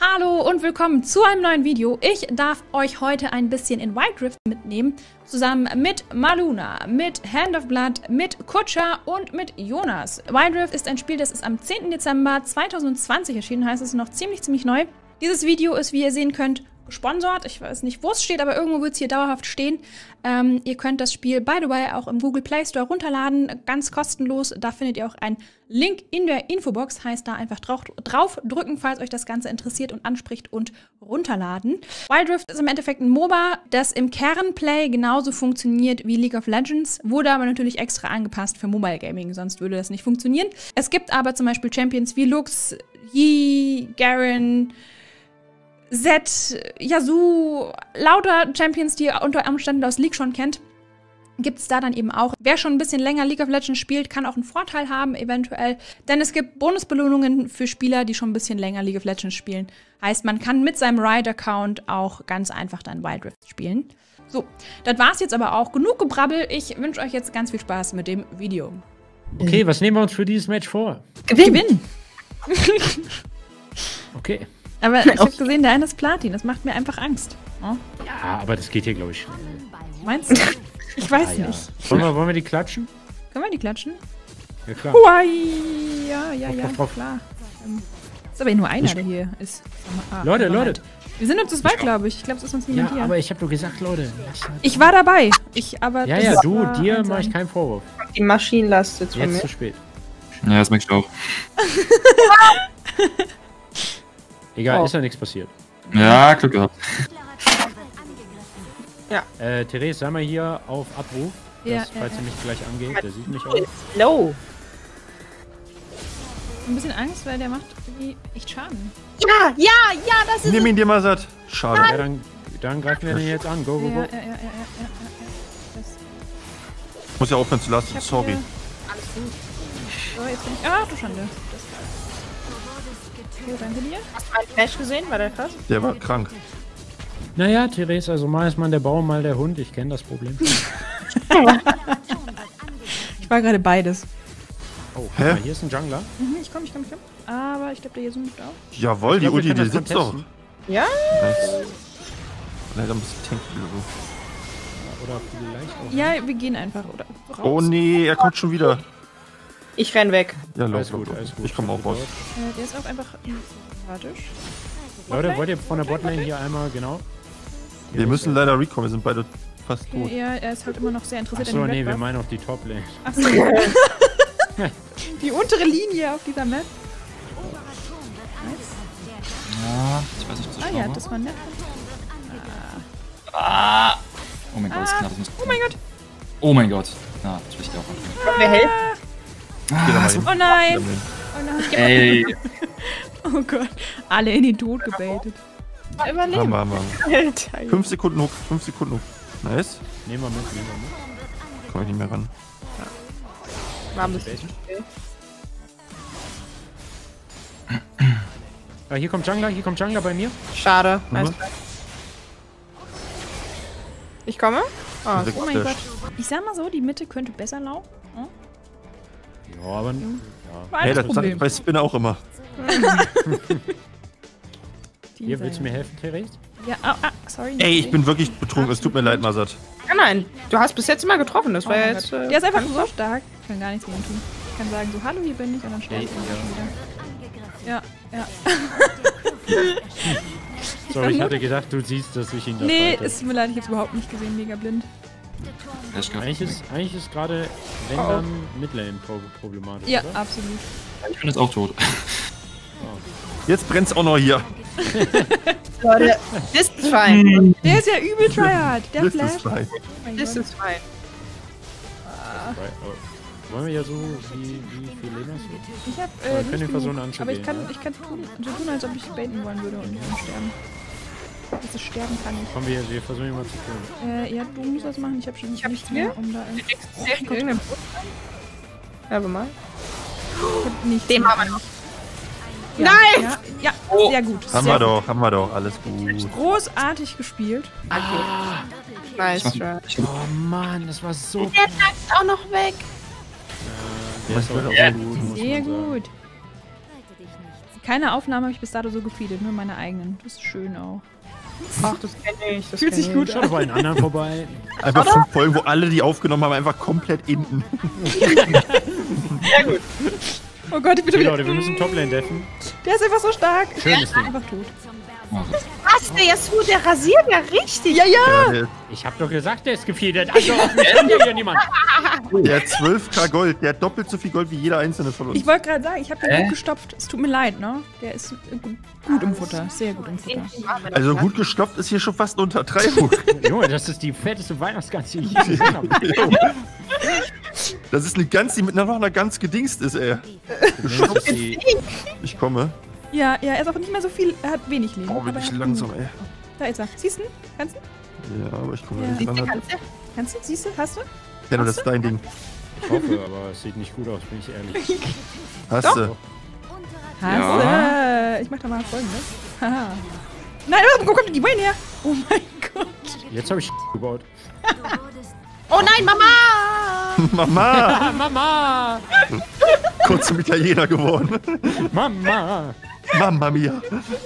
Hallo und willkommen zu einem neuen Video. Ich darf euch heute ein bisschen in Wild Rift mitnehmen, zusammen mit Maluna, mit Hand of Blood, mit Kutscher und mit Jonas. Wild Rift ist ein Spiel, das ist am 10. Dezember 2020 erschienen, heißt es ist noch ziemlich neu. Dieses Video ist, wie ihr sehen könnt, gesponsert. Ich weiß nicht, wo es steht, aber irgendwo wird es hier dauerhaft stehen. Ihr könnt das Spiel, by the way, auch im Google Play Store runterladen, ganz kostenlos. Da findet ihr auch einen Link in der Infobox. Heißt, da einfach drauf drücken, falls euch das Ganze interessiert und anspricht und runterladen. Wild Rift ist im Endeffekt ein MOBA, das im Kernplay genauso funktioniert wie League of Legends, wurde aber natürlich extra angepasst für Mobile Gaming, sonst würde das nicht funktionieren. Es gibt aber zum Beispiel Champions wie Lux, Yi, Garen, Zed, Yasuo, lauter Champions, die ihr unter Umständen aus League schon kennt, gibt es da dann eben auch. Wer schon ein bisschen länger League of Legends spielt, kann auch einen Vorteil haben, eventuell. Denn es gibt Bonusbelohnungen für Spieler, die schon ein bisschen länger League of Legends spielen. Heißt, man kann mit seinem Riot-Account auch ganz einfach dann Wild Rift spielen. So, das war's jetzt aber auch. Genug Gebrabbel. Ich wünsche euch jetzt ganz viel Spaß mit dem Video. Okay, was nehmen wir uns für dieses Match vor? Gewinnen! Okay. Aber ich habe gesehen, der eine ist Platin. Das macht mir einfach Angst. Oh. Ja, aber das geht hier, glaube ich, schnell. Meinst du? Ich weiß Ja. nicht. Wollen wir die klatschen? Können wir die klatschen? Ja, klar. Huai! Ja, Drauf. klar. Ist aber nur einer, der hier ist. Leute. Wir sind nur zu zweit, glaube ich. Ich glaube, es ist uns niemand Ja, hier. aber ich habe doch gesagt, Leute. Ich war dabei. Ja, dir mache ich keinen Vorwurf. Die Maschinenlast jetzt von Jetzt mir. zu spät. Ja, das merke ich auch. Egal, ist ja nichts passiert. Ja, Glück gehabt. Therese, sei mal hier auf Abruf. Ja, Falls ja. ihr mich gleich angeht, der sieht mich auch. Low. Ein bisschen Angst, weil der macht irgendwie echt Schaden. Ja, das ist Nimm ihn dir mal satt. Schade. Ja, dann greifen wir den jetzt an. Go. Ja. Das, Ich muss ja aufhören zu lassen. ich hab Sorry. hier- Alles gut. So, jetzt bin ich. Ach du Schande. Okay, danke dir. Hast du einen Flash gesehen? War der krass? Der war krank. Naja, Therese, also mal ist man der Baum, mal der Hund. Ich kenne das Problem. Ich war gerade beides. Oh, Hä? guck mal, hier ist ein Jungler. Ich komm. Aber ich glaube, der hier zoomt auch. Jawohl, die Ich glaub, wir Ulti, können die das sitzt doch. contesten. Ja? Nice. Leider ein bisschen tanky oder Oder vielleicht auch. Ja, wir gehen einfach, oder? so. Oh nee, er kommt schon wieder. Ich renn weg. Ja, Alles los. gut. Ich komme auch raus. Der ist auch einfach sympathisch. Leute, wollt ihr von der Botlane hier einmal, genau? Wir müssen leider recommen, wir sind beide fast tot. Ja, er ist halt immer noch sehr interessiert Achso, an dem nee, wir Red Buff. meinen auch die Top-Lane. Achso. Die untere Linie auf dieser Map. Nice. Ja, ich weiß nicht, ob das Ah ja, das war nett. Oh mein Gott, das ist knapp. Das muss Oh mein Gott. Oh mein Gott. Na, das will ich dir auch machen. Können wir helfen? Geh da mal hin. Oh nein. Geh Oh nein. Ey, Oh Gott. Alle in den Tod gebaitet. da mal hin. Überleben. Haben wir. Alter. 5 Sekunden hoch, 5 Sekunden hoch. Nice. Nehmen wir mit. Komm ich nicht mehr ran. War ein bisschen Ah, hier kommt Jungler bei mir. schade. Mhm. Nice. Ich komme? Ah, Direkt Oh mein Flash. Gott. Ich sag mal so, die Mitte könnte besser laufen. Hm? Ja, aber. Ja. War Hey, das das sag ich Problem. bei Spinner auch immer. Hier, willst du mir helfen, Therese? Ja, sorry. Ey, ich bin wirklich betrunken. Es tut mir leid, Masat. nein. Du hast bis jetzt immer getroffen. Das war ja jetzt. Der ist einfach so stark. Ich kann gar nichts gegen ihn tun. Ich kann sagen so, hallo, hier bin ich und dann sterbe ich schon wieder. Ja. Sorry, ich hatte gedacht, du siehst, dass ich ihn da Nee, fighte. es tut mir leid, ich hab's überhaupt nicht gesehen, mega blind. Flash gehabt. Eigentlich ist gerade, wenn dann, Midlane problematisch, Ja, oder? absolut. Ich bin jetzt auch tot. Jetzt brennt's auch noch hier. Leute, this is fine. Der ist ja übel tryhard. Der Das Flash. ist fein. Oh mein This Gott. is fine. Right, oh. Wollen wir ja so, wie viel Leben hast du? Ich hab, wir können nicht den versuchen genug, aber anzugehen, ich kann so tun, als ob ich baiten wollen würde und nicht sterben. Also sterben kann ich. Komm, wir versuchen ihn mal zu killen. Ja, du musst das machen. Ich hab schon Ich hab nichts hier. mehr, um da Irgendein Aber mal. nichts Den mehr. haben wir noch. Ja, Nein! Ja, Oh. sehr gut. Haben sehr wir doch. Alles gut. großartig gespielt. Nice try. Oh Mann, das war so... Der ist auch noch weg. Der ist aber Ja. auch gut, muss Sehr man sagen. gut. Keine Aufnahme habe ich bis dato so gefeedet, nur meine eigenen. Das ist schön auch. Ach, das kenne ich. Das Fühlt sich gut Schau an. doch bei den anderen vorbei. Einfach 5 Folgen, wo alle die aufgenommen haben, einfach komplett enden. Sehr gut. Oh Gott, ich bin Okay, wieder. Leute, wir müssen Toplane deffen. Der ist einfach so stark. Schönes Ding. Einfach tot. Was, der Yasuo, der rasiert ja richtig. Ja, ja. Der, Ich hab doch gesagt, der ist gefeedet. Also auf mich kann hier niemand. der hat 12k Gold, der hat doppelt so viel Gold wie jeder einzelne von uns. Ich wollte gerade sagen, ich habe den gut gestopft. Es tut mir leid, ne? Der ist gut im Futter. Sehr gut im Futter. Also gut gestopft ist hier schon fast eine Untertreibung. Junge, das ist die fetteste Weihnachtsgans, die ich je gesehen habe. Das ist eine Gans, die mit noch einer Gans gedingst ist, ey. Das ist die- Ich komme. Ja, er ist auch nicht mehr so viel. Er hat wenig Leben. Oh, bin aber ich er hat langsam, genug. ey. Da ist er. Siehst du? Kannst du? Ja, aber ich komme Ja. nicht ran. Kannst du? Siehst du? Hast du? Tenno, das ist dein Ding. Ich hoffe, aber es sieht nicht gut aus, bin ich ehrlich. Hast du? Hast du? Ich mach da mal Folgendes. Haha. Nein, wo kommt denn die Wayne her? Oh mein Gott. Jetzt habe ich gebaut. Oh nein, Mama! Mama! Ah, Mama! Kurz zum Italiener geworden. Mama! Mamma mia.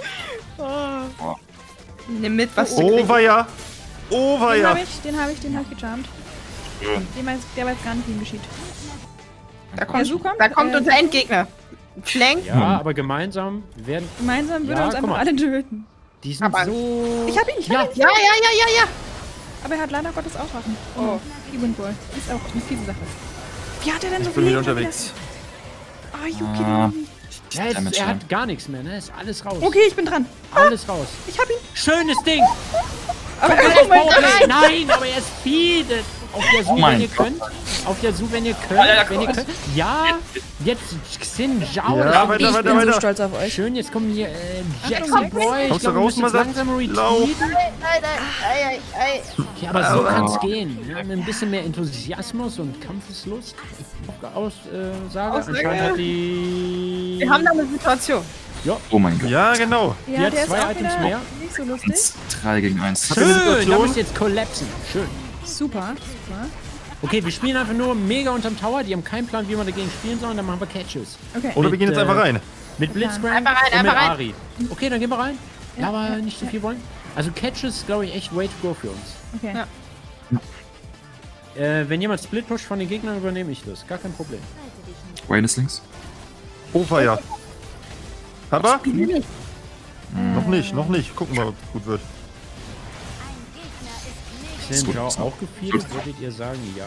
Nimm mit, was du Oh, kriegst. weia. Oh, Den weia. habe ich gecharmt. Der weiß gar nicht, wie ihm geschieht. Da Yasuo kommt, da kommt unser Endgegner. Flank. Ja, aber gemeinsam werden. Gemeinsam würde Ja, er uns guck einfach mal. alle töten. Die sind Aber- so. Ich hab ihn, Ja. Aber er hat leider Gottes auch Waffen. Oh. Die Windwall. Ist auch eine fiese Sache. Wie hat er denn so Ich viel bin wieder Leben? unterwegs. Ah, Yuki. Ja, jetzt, er hat gar nichts mehr, ne? Ist alles raus. Okay, ich bin dran. Alles raus. Ich hab ihn. Schönes Ding! Aber Oh mein Gott! Nein, aber er ist feedet! Auf der Su, mein wenn ihr Gott. könnt. Auf der Su, wenn ihr könnt. Wenn ihr könnt. Ja, jetzt Xin Zhao. Ja, weiter, Ich weiter, bin so weiter. stolz auf euch. Schön, jetzt kommen hier Jackson Achtung, Boy. Ich Kommst du glaube, wir raus, müssen jetzt Mother? langsam Lauf. retreaten. Ja, aber so kann es gehen. Ja, mit ein bisschen mehr Enthusiasmus und Kampfeslust. Aussage. Anscheinend hat die... Wir haben da eine Situation. Oh mein Gott. Ja, genau. Die Ja, hat der ist zwei auch Items wieder mehr. nicht so lustig. 3 gegen 1. Schön, da Situation? müsst ihr jetzt kollapsen. Schön. Super. Okay, wir spielen einfach nur mega unterm Tower. Die haben keinen Plan, wie man dagegen spielen soll. Und dann machen wir Catches. Okay. Oder wir gehen jetzt einfach rein. Mit Blitzcrank Einfach rein, und mit einfach rein. Ari. Okay, dann gehen wir rein. Ja, aber nicht so viel wollen. Also Catches, glaube ich, echt way to go für uns. Okay. Ja. Wenn jemand Split Push von den Gegnern, übernehme ich das. Gar kein Problem. Wayne ist links. Oh, weia. Aber? Noch nicht. Gucken wir, ob es gut wird. Xin Zhao auch gefeedet, würdet ihr sagen, ja?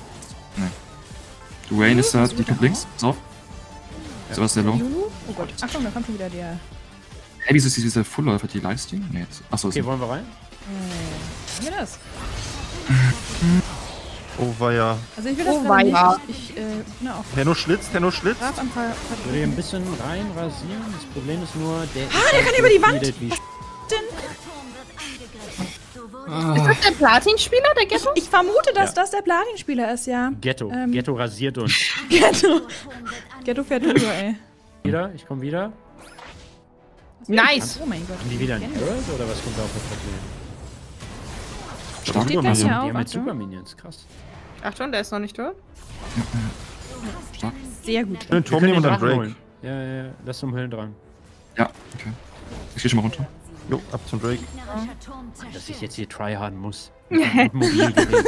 Wayne ist da, die kommt links. Pass auf. So was ist der Low. Lulu? Oh Gott. Achtung, da kommt schon wieder der. Hey, wieso ist dieser Fullläufer, die Livestream? Nee, jetzt. Achso, Okay, wollen wir rein? Haben wir das? Oh, weia. Also ich will das Oh, gerade weia. nicht. Ich auch Tenno schlitzt. brav am Fall. Ich würde hier ein bisschen rein rasieren. Das Problem ist nur, der der kann über die Wand. Wie Ist das der Platin-Spieler, der Ghetto? Ich vermute, dass das der Platin-Spieler ist, ja. Ghetto. Ähm. Ghetto rasiert uns. Ghetto fährt drüber, ey. Wieder, ich komme wieder. Nice. Oh mein Gott. Haben die wieder ein Arrows oder was kommt da auf das Problem? Stark. Steht gleich Minion. hier Die auf, haben jetzt Achtung. Super Minions, krass. Achtung, der ist noch nicht tot. Stark. Sehr gut. Schön, Tom nehmen und dann Drake. Ja, lass zum Höllen dran. Ja, okay. Ich geh schon mal runter. Jo, ab zum Drake. Dass ich jetzt hier tryharden muss. Mit einem Mobilgerät.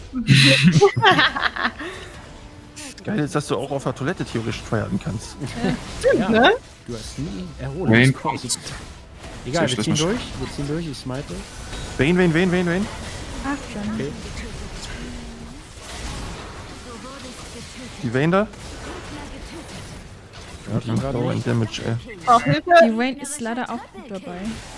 Geil ist, dass du auch auf der Toilette theoretisch feiern kannst. Ja, Ne? du hast nie Erholung. Wayne Das ist crazy. kommt. Egal, Sehr wir ziehen schlecht. durch, ich smite. Vayne. Ach schon. Okay. Die Vayne da? Ja, Die macht dauernd Damage, ey. Auch Hilfe. Die Wayne ist leider auch gut dabei.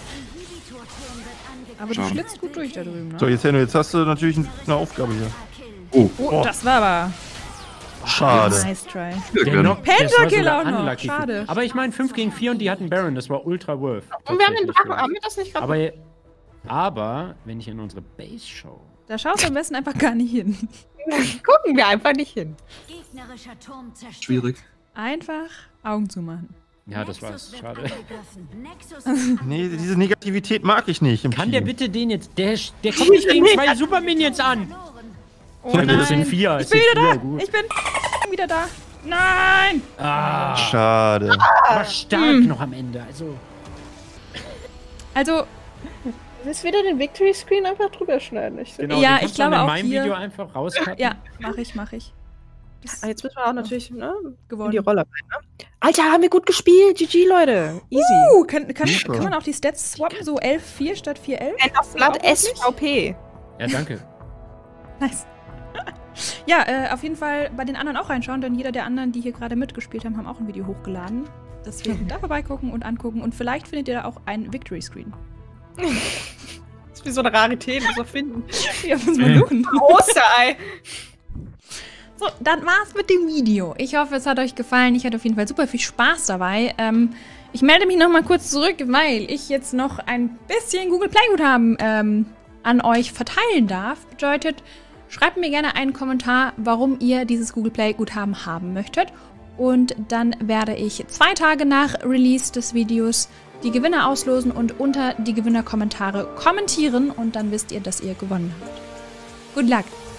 Aber du Schade. schlitzt gut durch da drüben, ne? So, jetzt Tenno, jetzt hast du natürlich eine Aufgabe hier. Oh, Oh, das war aber Schade. nice try. Pentakill auch noch. Schade. Aber ich meine 5 gegen 4 und die hatten Baron, das war ultra worth. Und wir haben den Tatsächlich. Drachen. Haben wir das nicht gerade? Aber, wenn ich in unsere Base schaue. Da schaust du am besten einfach gar nicht hin. Gucken wir einfach nicht hin. Gegnerischer Turm zerstört. schwierig. Einfach Augen zumachen. Ja, das war's. Schade. Nexus Nee, diese Negativität mag ich nicht im Kann Team. der bitte den jetzt. Der kommt nicht gegen 2 Super Minions an! Oh Das sind 4. Ich bin wieder da. Ich bin wieder da. Nein! Ah, Schade. war stark noch am Ende. Also, Willst du wieder den Victory Screen einfach drüber schneiden? Genau, Ja, den kannst ich glaube du in auch meinem hier- Video einfach rauscutten. ja, mach ich. Das Ah, jetzt müssen wir auch natürlich in gewonnen. die Rolle rein, ne? Alter, haben wir gut gespielt. GG, Leute. Easy. Kann man auch die Stats swappen? So 11-4 statt 4-11? Hand of Blood SVP. Ja, danke. Nice. Ja, auf jeden Fall bei den anderen auch reinschauen, denn jeder der anderen, die hier gerade mitgespielt haben, haben auch ein Video hochgeladen. Deswegen da vorbeigucken und angucken und vielleicht findet ihr da auch einen Victory Screen. Das ist wie so eine Rarität, muss man finden. Ja, muss man suchen. Osterei. So, dann war's mit dem Video. Ich hoffe, es hat euch gefallen. Ich hatte auf jeden Fall super viel Spaß dabei. Ich melde mich noch mal kurz zurück, weil ich jetzt noch ein bisschen Google Play Guthaben an euch verteilen darf. Bedeutet, schreibt mir gerne einen Kommentar, warum ihr dieses Google Play Guthaben haben möchtet. Und dann werde ich 2 Tage nach Release des Videos die Gewinner auslosen und unter die Gewinnerkommentare kommentieren. Und dann wisst ihr, dass ihr gewonnen habt. Good luck!